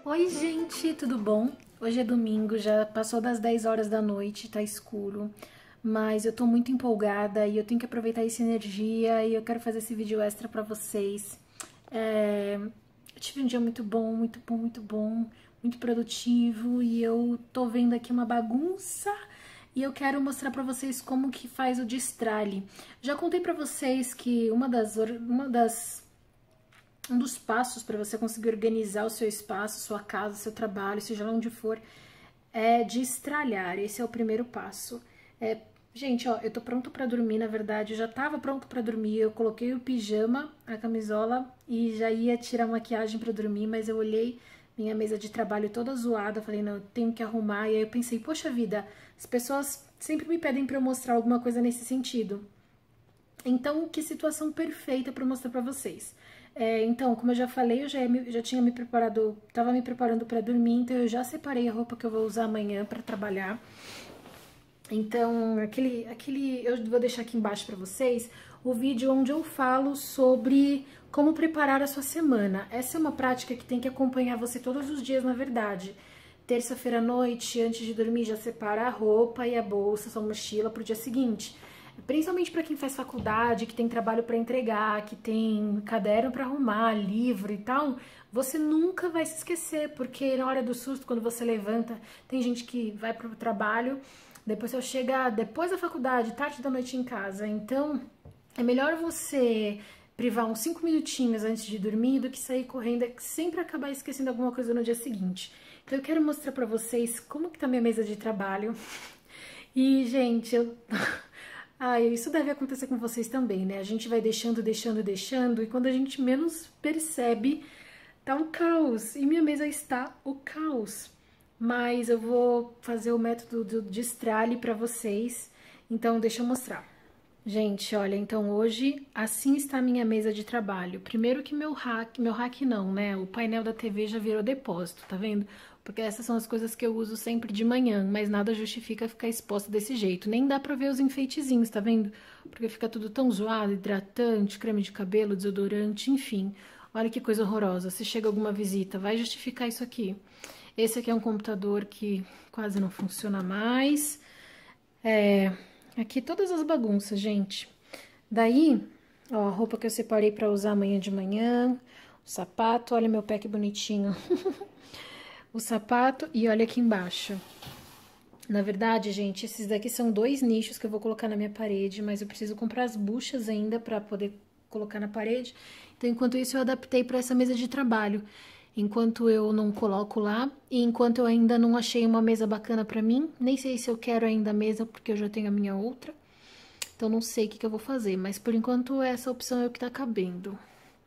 Oi, gente, tudo bom? Hoje é domingo, já passou das 10 horas da noite, tá escuro, mas eu tô muito empolgada e eu tenho que aproveitar essa energia e eu quero fazer esse vídeo extra pra vocês. Eu tive um dia muito bom, muito bom, muito bom, muito produtivo e eu tô vendo aqui uma bagunça e eu quero mostrar pra vocês como que faz o destralhe. Já contei pra vocês que um dos passos para você conseguir organizar o seu espaço, sua casa, seu trabalho, seja lá onde for, é destralhar. Esse é o primeiro passo. Gente, ó, eu tô pronto para dormir, na verdade, eu já tava pronto para dormir. Eu coloquei o pijama, a camisola e já ia tirar a maquiagem para dormir, mas eu olhei minha mesa de trabalho toda zoada, falei, não, eu tenho que arrumar. E aí eu pensei, poxa vida, as pessoas sempre me pedem para eu mostrar alguma coisa nesse sentido. Então, que situação perfeita para mostrar para vocês. Então, como eu já falei, eu já tinha me preparado, tava me preparando para dormir, então eu já separei a roupa que eu vou usar amanhã para trabalhar. Então, eu vou deixar aqui embaixo para vocês o vídeo onde eu falo sobre como preparar a sua semana. Essa é uma prática que tem que acompanhar você todos os dias, na verdade. Terça-feira à noite, antes de dormir, já separa a roupa e a bolsa, sua mochila para o dia seguinte. Principalmente para quem faz faculdade, que tem trabalho para entregar, que tem caderno para arrumar, livro e tal, você nunca vai se esquecer, porque na hora do susto, quando você levanta, tem gente que vai para o trabalho, depois você chega depois da faculdade, tarde da noite em casa. Então, é melhor você privar uns 5 minutinhos antes de dormir do que sair correndo e sempre acabar esquecendo alguma coisa no dia seguinte. Então, eu quero mostrar para vocês como que tá minha mesa de trabalho. E, gente, isso deve acontecer com vocês também, né? A gente vai deixando, e quando a gente menos percebe, tá um caos. E minha mesa está o caos. Mas eu vou fazer o método do destralhe pra vocês, então deixa eu mostrar. Gente, olha, então hoje assim está a minha mesa de trabalho. Primeiro que meu rack não, né? O painel da TV já virou depósito, tá vendo? Porque essas são as coisas que eu uso sempre de manhã, mas nada justifica ficar exposta desse jeito. Nem dá pra ver os enfeitezinhos, tá vendo? Porque fica tudo tão zoado, hidratante, creme de cabelo, desodorante, enfim. Olha que coisa horrorosa. Se chega alguma visita, vai justificar isso aqui. Esse aqui é um computador que quase não funciona mais. Aqui todas as bagunças, gente. Daí, ó, a roupa que eu separei pra usar amanhã de manhã, o sapato, olha meu pé que bonitinho. O sapato e olha aqui embaixo. Na verdade, gente, esses daqui são 2 nichos que eu vou colocar na minha parede, mas eu preciso comprar as buchas ainda pra poder colocar na parede. Então, enquanto isso, eu adaptei pra essa mesa de trabalho. Enquanto eu não coloco lá, e enquanto eu ainda não achei uma mesa bacana pra mim, nem sei se eu quero ainda a mesa, porque eu já tenho a minha outra. Então, não sei o que eu vou fazer, mas por enquanto essa opção é o que tá cabendo.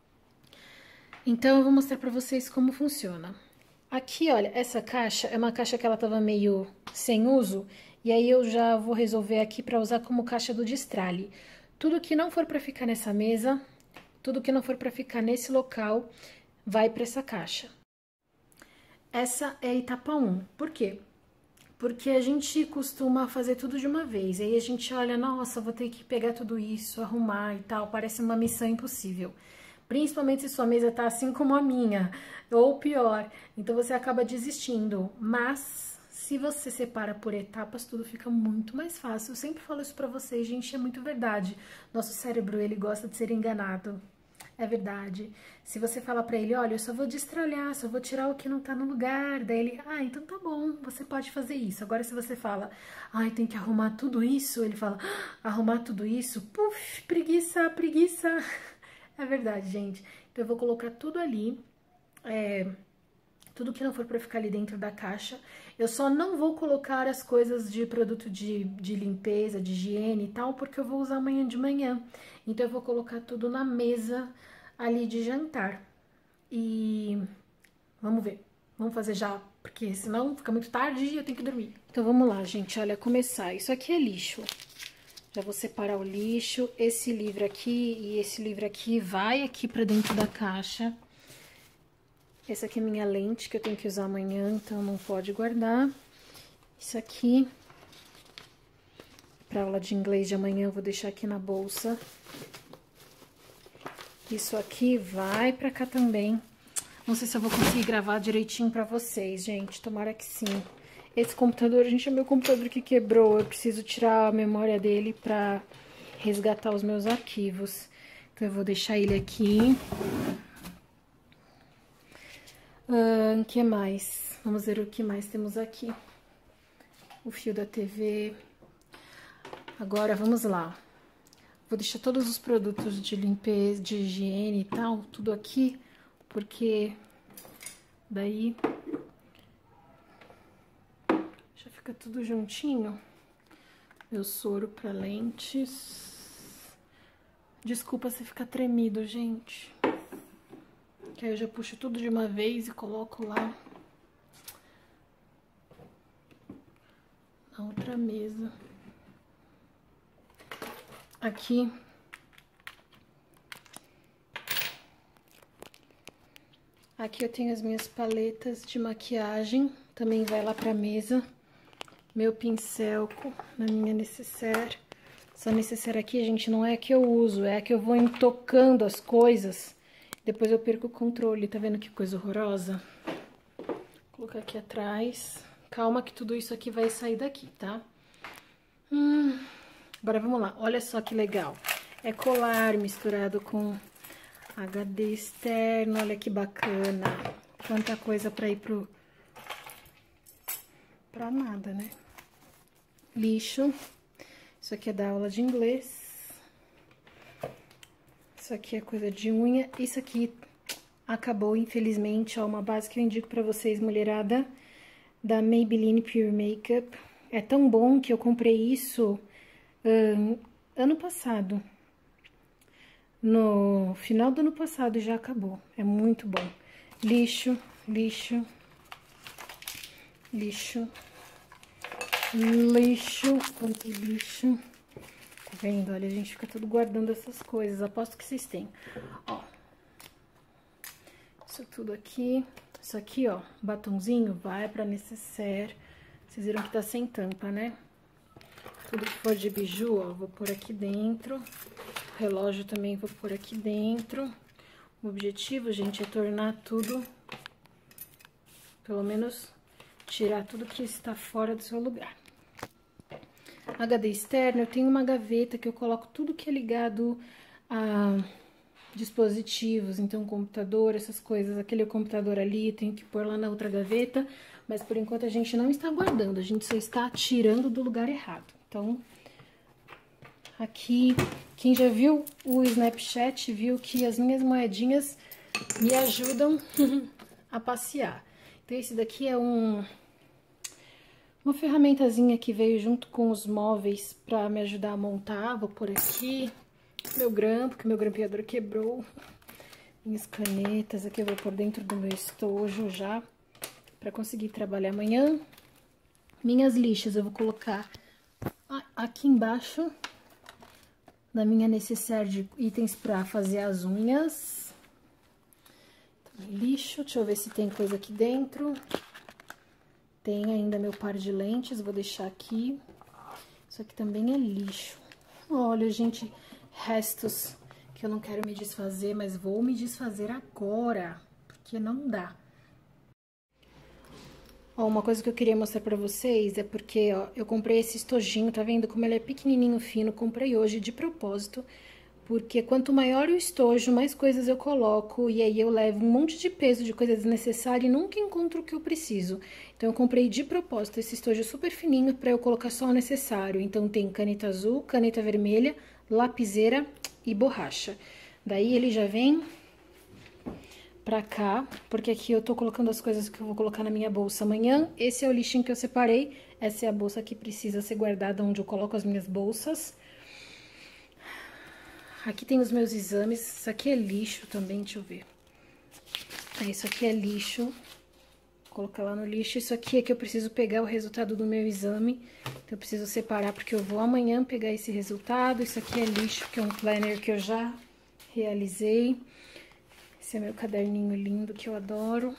Então, eu vou mostrar pra vocês como funciona. Aqui, olha, essa caixa é uma caixa que ela tava meio sem uso, e aí eu já vou resolver aqui pra usar como caixa do destralhe. Tudo que não for pra ficar nessa mesa, tudo que não for pra ficar nesse local, vai para essa caixa. Essa é a etapa 1. Por quê? Porque a gente costuma fazer tudo de uma vez. Aí a gente olha, nossa, vou ter que pegar tudo isso, arrumar e tal. Parece uma missão impossível. Principalmente se sua mesa tá assim como a minha, ou pior. Então você acaba desistindo. Mas se você separa por etapas, tudo fica muito mais fácil. Eu sempre falo isso pra vocês, gente, é muito verdade. Nosso cérebro, ele gosta de ser enganado. É verdade. Se você fala pra ele, olha, eu só vou destralhar, só vou tirar o que não tá no lugar, daí ele, então tá bom, você pode fazer isso. Agora se você fala, tem que arrumar tudo isso, ele fala, arrumar tudo isso? Puf, preguiça, preguiça. É verdade, gente. Então eu vou colocar tudo ali, tudo que não for pra ficar ali dentro da caixa. Eu só não vou colocar as coisas de produto de limpeza, de higiene e tal, porque eu vou usar amanhã de manhã. Então eu vou colocar tudo na mesa ali de jantar. E vamos ver. Vamos fazer já, porque senão fica muito tarde e eu tenho que dormir. Então vamos lá, gente. Olha, começar. Isso aqui é lixo. Já vou separar o lixo. Esse livro aqui e esse livro aqui vai aqui pra dentro da caixa. Essa aqui é minha lente, que eu tenho que usar amanhã, então não pode guardar. Isso aqui, para aula de inglês de amanhã, eu vou deixar aqui na bolsa. Isso aqui vai pra cá também. Não sei se eu vou conseguir gravar direitinho pra vocês, gente. Tomara que sim. Esse computador, gente, é meu computador que quebrou. Eu preciso tirar a memória dele pra resgatar os meus arquivos. Então, eu vou deixar ele aqui. O que mais? Vamos ver o que mais temos aqui. O fio da TV. Agora, vamos lá. Vou deixar todos os produtos de limpeza, de higiene e tal, tudo aqui, porque daí já fica tudo juntinho. Meu soro para lentes. Desculpa se ficar tremido, gente. Que aí eu já puxo tudo de uma vez e coloco lá na outra mesa. Aqui eu tenho as minhas paletas de maquiagem, também vai lá pra mesa. Meu pincel na minha necessaire. Essa necessaire aqui, gente, não é a que eu uso, é a que eu vou intocando as coisas. Depois eu perco o controle, tá vendo que coisa horrorosa? Vou colocar aqui atrás. Calma que tudo isso aqui vai sair daqui, tá? Agora vamos lá, olha só que legal. É colar misturado com HD externo, olha que bacana. Quanta coisa pra ir pra nada, né? Lixo. Isso aqui é da aula de inglês. Isso aqui é coisa de unha. Isso aqui acabou, infelizmente, ó, uma base que eu indico pra vocês, mulherada, da Maybelline Pure Makeup. É tão bom que eu comprei isso ano passado. No final do ano passado já acabou. É muito bom. Lixo, lixo, lixo, lixo, quanto lixo. Tá vendo? Olha, a gente fica tudo guardando essas coisas. Aposto que vocês têm. Ó. Isso tudo aqui. Isso aqui, ó, batonzinho vai pra necessaire. Vocês viram que tá sem tampa, né? Tudo que for de biju, ó, vou pôr aqui dentro. O relógio também vou pôr aqui dentro. O objetivo, gente, é tornar tudo, pelo menos, tirar tudo que está fora do seu lugar. HD externo, eu tenho uma gaveta que eu coloco tudo que é ligado a dispositivos, então computador, essas coisas. Aquele computador ali, eu tenho que pôr lá na outra gaveta, mas por enquanto a gente não está guardando, a gente só está tirando do lugar errado. Então, aqui, quem já viu o Snapchat viu que as minhas moedinhas me ajudam a passear. Então, esse daqui é uma ferramentazinha que veio junto com os móveis para me ajudar a montar. Vou pôr aqui meu grampo, que meu grampeador quebrou. Minhas canetas aqui eu vou pôr dentro do meu estojo já, para conseguir trabalhar amanhã. Minhas lixas eu vou colocar aqui embaixo da minha necessaire de itens para fazer as unhas. Então, lixo, deixa eu ver se tem coisa aqui dentro. Tem ainda meu par de lentes, vou deixar aqui. Isso aqui também é lixo. Olha, gente, restos que eu não quero me desfazer, mas vou me desfazer agora, porque não dá. Ó, uma coisa que eu queria mostrar pra vocês é porque, ó, eu comprei esse estojinho, tá vendo como ele é pequenininho, fino? Comprei hoje de propósito, porque quanto maior o estojo, mais coisas eu coloco, e aí eu levo um monte de peso de coisa desnecessária e nunca encontro o que eu preciso. Então, eu comprei de propósito esse estojo super fininho pra eu colocar só o necessário. Então, tem caneta azul, caneta vermelha, lapiseira e borracha. Daí, ele já vem pra cá, porque aqui eu tô colocando as coisas que eu vou colocar na minha bolsa amanhã. Esse é o lixinho que eu separei, essa é a bolsa que precisa ser guardada onde eu coloco as minhas bolsas. Aqui tem os meus exames, isso aqui é lixo também, deixa eu ver. Isso aqui é lixo, vou colocar lá no lixo. Isso aqui é que eu preciso pegar o resultado do meu exame, então eu preciso separar porque eu vou amanhã pegar esse resultado. Isso aqui é lixo, que é um planner que eu já realizei. Esse é meu caderninho lindo que eu adoro.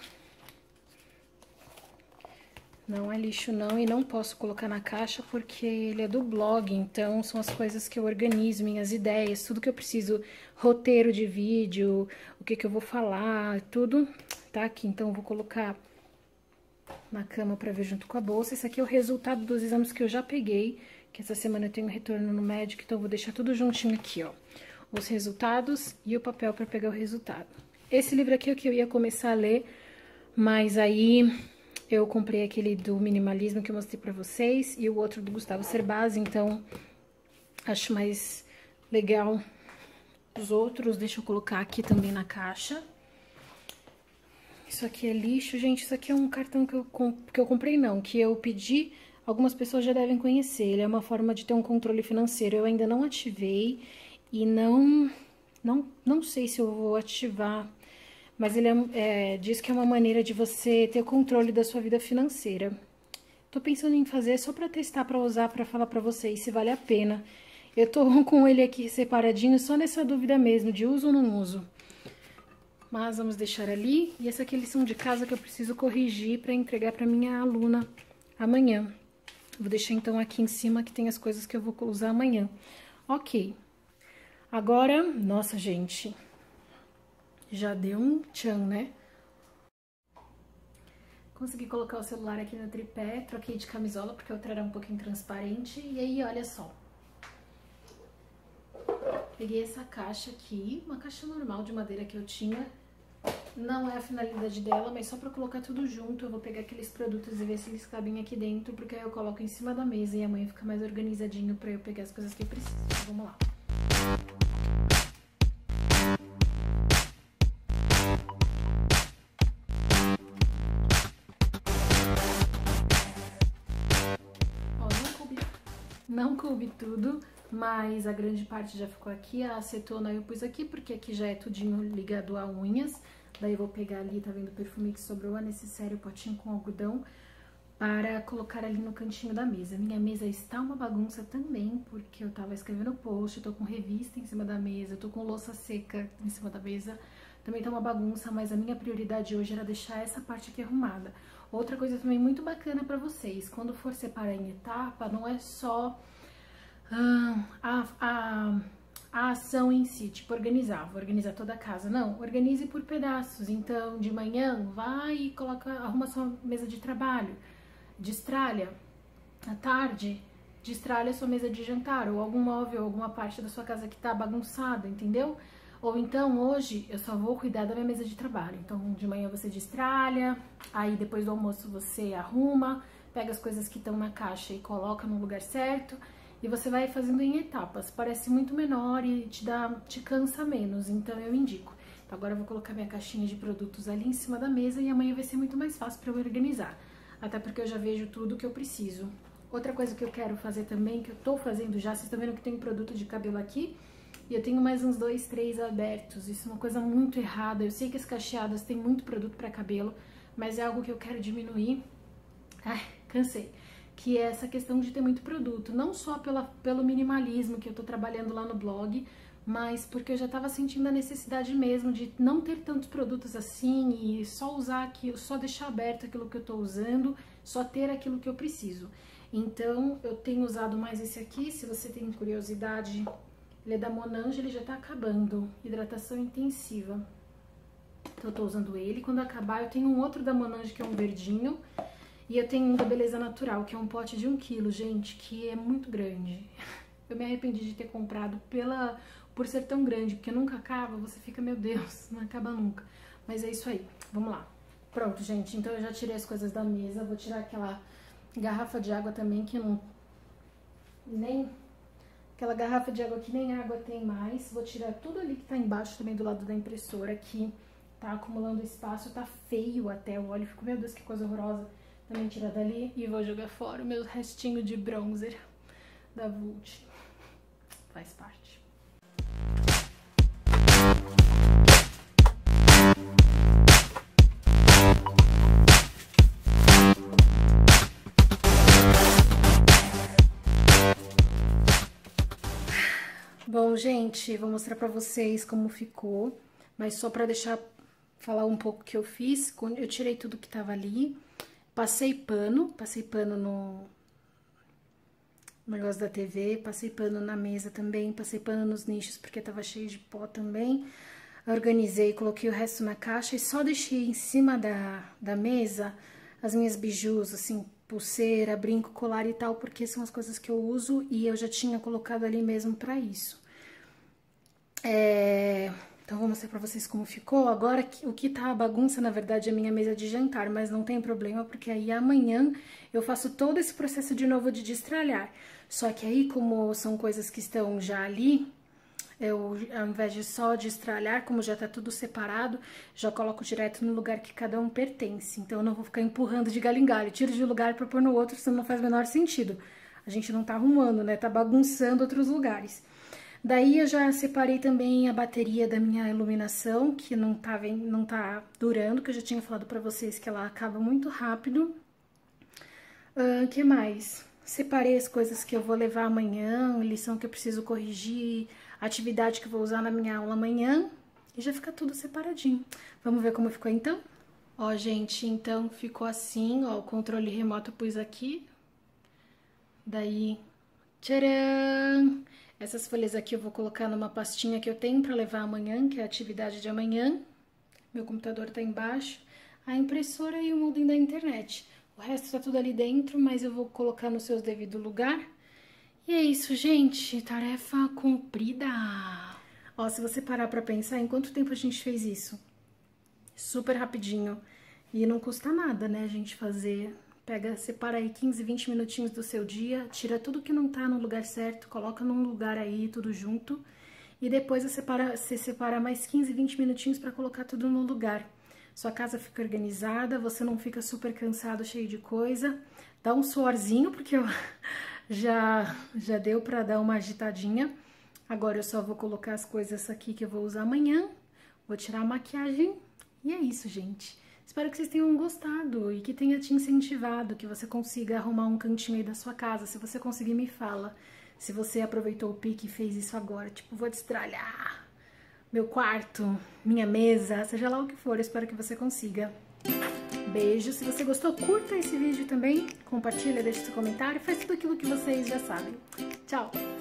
Não é lixo não, e não posso colocar na caixa porque ele é do blog, então são as coisas que eu organizo, minhas ideias, tudo que eu preciso, roteiro de vídeo, o que eu vou falar, tudo tá aqui, então eu vou colocar na cama pra ver junto com a bolsa. Esse aqui é o resultado dos exames que eu já peguei, que essa semana eu tenho retorno no médico, então eu vou deixar tudo juntinho aqui, ó. Os resultados e o papel pra pegar o resultado. Esse livro aqui é o que eu ia começar a ler, mas aí eu comprei aquele do minimalismo que eu mostrei pra vocês e o outro do Gustavo Cerbasi, então acho mais legal os outros. Deixa eu colocar aqui também na caixa. Isso aqui é lixo, gente. Isso aqui é um cartão que eu comprei, não, que eu pedi. Algumas pessoas já devem conhecer. Ele é uma forma de ter um controle financeiro. Eu ainda não ativei e não sei se eu vou ativar. Mas ele diz que é uma maneira de você ter controle da sua vida financeira. Tô pensando em fazer só pra testar, pra usar, pra falar pra vocês se vale a pena. Eu tô com ele aqui separadinho só nessa dúvida mesmo, de uso ou não uso. Mas vamos deixar ali. E essa aqui é a lição de casa que eu preciso corrigir pra entregar pra minha aluna amanhã. Vou deixar então aqui em cima que tem as coisas que eu vou usar amanhã. Ok. Agora, nossa, gente, já deu um tchan, né? Consegui colocar o celular aqui no tripé, troquei de camisola porque a outra era um pouquinho transparente. E aí, olha só. Peguei essa caixa aqui, uma caixa normal de madeira que eu tinha. Não é a finalidade dela, mas só pra colocar tudo junto. Eu vou pegar aqueles produtos e ver se eles cabem aqui dentro, porque aí eu coloco em cima da mesa e amanhã fica mais organizadinho pra eu pegar as coisas que eu preciso. Então, vamos lá. Não coube tudo, mas a grande parte já ficou aqui. A acetona eu pus aqui, porque aqui já é tudinho ligado a unhas. Daí eu vou pegar ali, tá vendo o perfume que sobrou, a necessário, o potinho com algodão, para colocar ali no cantinho da mesa. Minha mesa está uma bagunça também, porque eu tava escrevendo post, eu tô com revista em cima da mesa, eu tô com louça seca em cima da mesa. Também tá uma bagunça, mas a minha prioridade hoje era deixar essa parte aqui arrumada. Outra coisa também muito bacana pra vocês, quando for separar em etapa, não é só a ação em si, tipo vou organizar toda a casa. Não, organize por pedaços. Então, de manhã, vai e arruma sua mesa de trabalho, destralha. À tarde, destralha sua mesa de jantar, ou algum móvel, alguma parte da sua casa que tá bagunçada, entendeu? Ou então, hoje, eu só vou cuidar da minha mesa de trabalho. Então, de manhã você destralha, aí depois do almoço você arruma, pega as coisas que estão na caixa e coloca no lugar certo. E você vai fazendo em etapas. Parece muito menor e te cansa menos, então eu indico. Então, agora eu vou colocar minha caixinha de produtos ali em cima da mesa e amanhã vai ser muito mais fácil para eu organizar. Até porque eu já vejo tudo que eu preciso. Outra coisa que eu quero fazer também, que eu tô fazendo já, vocês estão vendo que tem produto de cabelo aqui. E eu tenho mais uns 2, 3 abertos. Isso é uma coisa muito errada. Eu sei que as cacheadas têm muito produto para cabelo, mas é algo que eu quero diminuir. Ai, cansei. Que é essa questão de ter muito produto. Não só pelo minimalismo que eu tô trabalhando lá no blog, mas porque eu já tava sentindo a necessidade mesmo de não ter tantos produtos assim e só usar aquilo, só deixar aberto aquilo que eu tô usando, só ter aquilo que eu preciso. Então, eu tenho usado mais esse aqui. Se você tem curiosidade, ele é da Monange, ele já tá acabando. Hidratação intensiva. Então, eu tô usando ele. Quando acabar, eu tenho um outro da Monange, que é um verdinho. E eu tenho um da Beleza Natural, que é um pote de 1 kg, gente, que é muito grande. Eu me arrependi de ter comprado por ser tão grande, porque nunca acaba, você fica, meu Deus, não acaba nunca. Mas é isso aí, vamos lá. Pronto, gente, então eu já tirei as coisas da mesa, vou tirar aquela garrafa de água também, que não... Aquela garrafa de água que nem água tem mais. Vou tirar tudo ali que tá embaixo também do lado da impressora, que tá acumulando espaço, tá feio até o óleo. Fico, meu Deus, que coisa horrorosa. Também tirar dali e vou jogar fora o meu restinho de bronzer da Vult. Faz parte. Bom, gente, vou mostrar pra vocês como ficou, mas só pra falar um pouco o que eu fiz. Quando eu tirei tudo que tava ali, passei pano no negócio da TV, passei pano na mesa também, passei pano nos nichos porque tava cheio de pó também. organizei, coloquei o resto na caixa e só deixei em cima da mesa as minhas bijus, assim, pulseira, brinco, colar e tal, porque são as coisas que eu uso e eu já tinha colocado ali mesmo pra isso. Então, vou mostrar pra vocês como ficou. Agora, o que tá a bagunça, na verdade, é a minha mesa de jantar, mas não tem problema, porque aí amanhã eu faço todo esse processo de novo de destralhar. Só que aí, como são coisas que estão já ali, eu, ao invés de só destralhar, como já tá tudo separado, já coloco direto no lugar que cada um pertence. Então, eu não vou ficar empurrando de galho em galho, tiro de um lugar pra pôr no outro, senão não faz o menor sentido. A gente não tá arrumando, né? Tá bagunçando outros lugares. Daí eu já separei também a bateria da minha iluminação, que não tá durando, que eu já tinha falado pra vocês que ela acaba muito rápido. Que mais? Separei as coisas que eu vou levar amanhã, lição que eu preciso corrigir, atividade que eu vou usar na minha aula amanhã. E já fica tudo separadinho. Vamos ver como ficou então? Ó, gente, então ficou assim, ó, o controle remoto eu pus aqui. Daí, tcharam! Essas folhas aqui eu vou colocar numa pastinha que eu tenho pra levar amanhã, que é a atividade de amanhã. Meu computador tá embaixo. A impressora e o modem da internet. O resto tá tudo ali dentro, mas eu vou colocar no seu devido lugar. E é isso, gente. Tarefa cumprida. Ó, se você parar pra pensar, em quanto tempo a gente fez isso? Super rapidinho. E não custa nada, né, a gente fazer... Separa aí 15, 20 minutinhos do seu dia, tira tudo que não tá no lugar certo, coloca num lugar aí, tudo junto. E depois você separa mais 15, 20 minutinhos pra colocar tudo no lugar. Sua casa fica organizada, você não fica super cansado, cheio de coisa. Dá um suorzinho, porque eu já deu pra dar uma agitadinha. Agora eu só vou colocar as coisas aqui que eu vou usar amanhã. Vou tirar a maquiagem. E é isso, gente. Espero que vocês tenham gostado e que tenha te incentivado, que você consiga arrumar um cantinho aí da sua casa. Se você conseguir, me fala. Se você aproveitou o pique e fez isso agora, tipo, vou destralhar meu quarto, minha mesa, seja lá o que for, eu espero que você consiga. Beijo, se você gostou, curta esse vídeo também, compartilha, deixa seu comentário, faz tudo aquilo que vocês já sabem. Tchau!